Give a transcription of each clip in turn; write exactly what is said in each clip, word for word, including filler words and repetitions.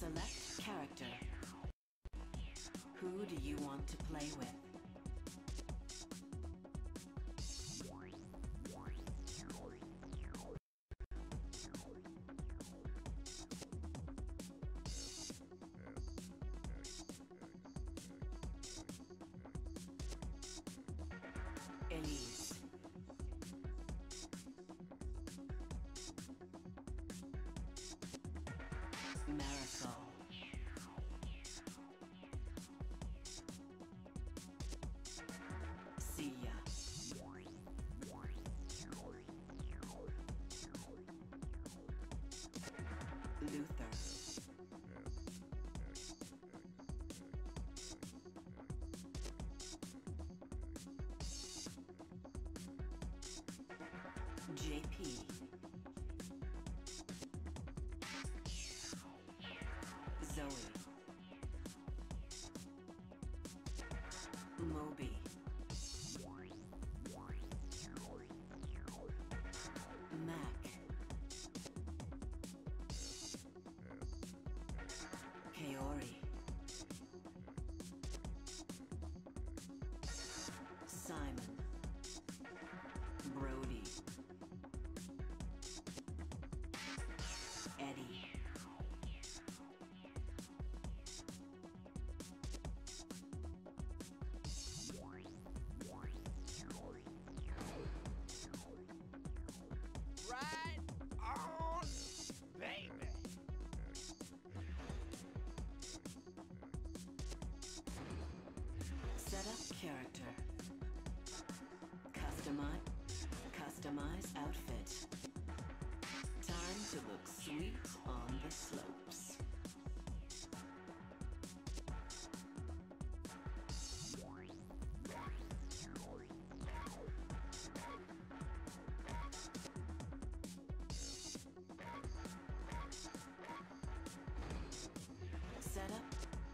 Select character. Who do you want to play with? Elise. Marisol. Sia. Luther. J P. Zoe. Moby. Mac. Kaori. Simon. Brody. Eddie. Right on, baby. Set up character. Customize. Customize outfit. Time to look sweet on the slopes. Set up.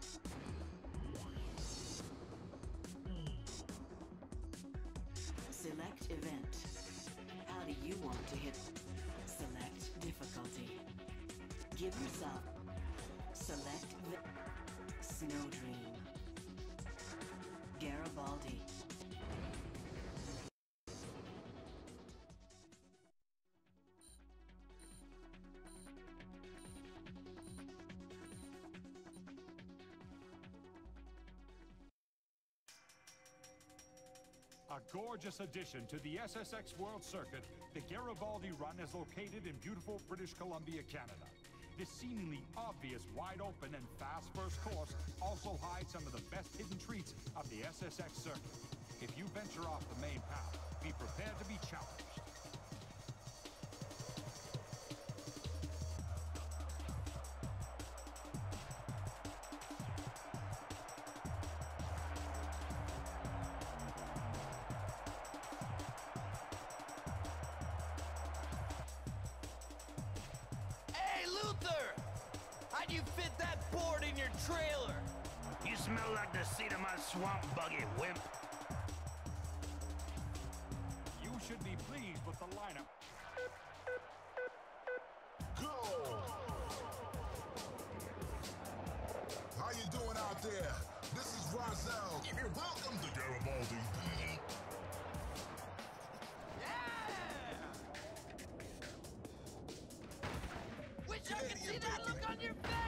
Select event. How do you want to hit? Select difficulty. Give yourself. Select the Snow Dream. Garibaldi. A gorgeous addition to the S S X World Circuit, the Garibaldi Run is located in beautiful British Columbia, Canada. This seemingly obvious, wide-open, and fast first course also hides some of the best hidden treats of the S S X circuit. If you venture off the main path, be prepared to be challenged. How'd you fit that board in your trailer? You smell like the seat of my swamp buggy, wimp. You should be pleased with the lineup. Go! How you doing out there? This is Rozelle. You're welcome to Garibaldi. Wish I could see that look on your face!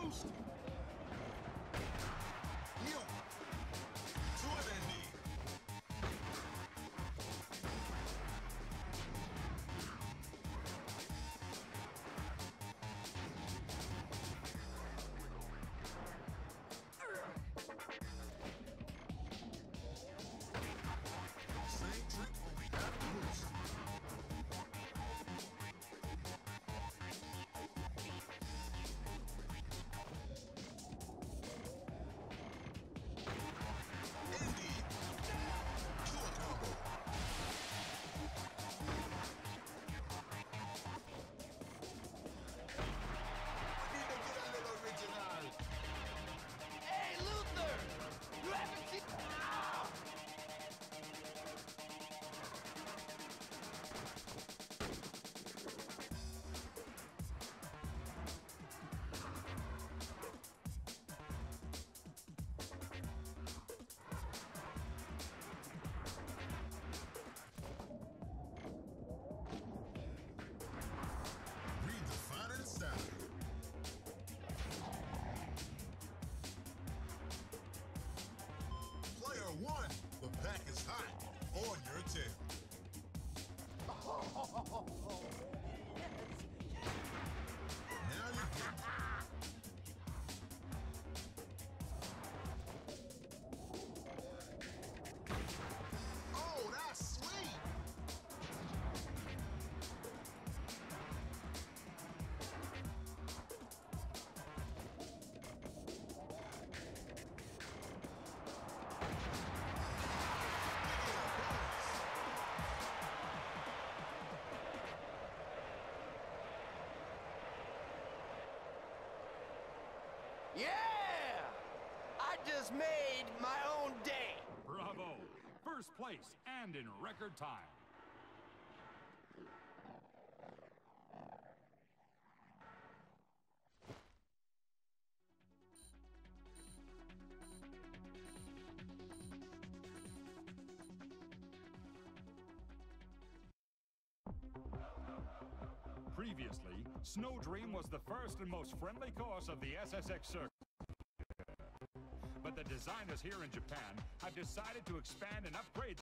boost. You. To an ending. Same trick, only half the boost. Indeed. To a combo. We need to get a little original. Hey, Luther! You haven't seen... Ah! Redefining style. Player one, the pack is hot on your tail. Now you get it. Oh, that's sweet. Yeah! I just made my own day. Bravo! First place and in record time. Previously, Snow Dream was the first and most friendly course of the S S X circuit. But the designers here in Japan have decided to expand and upgrade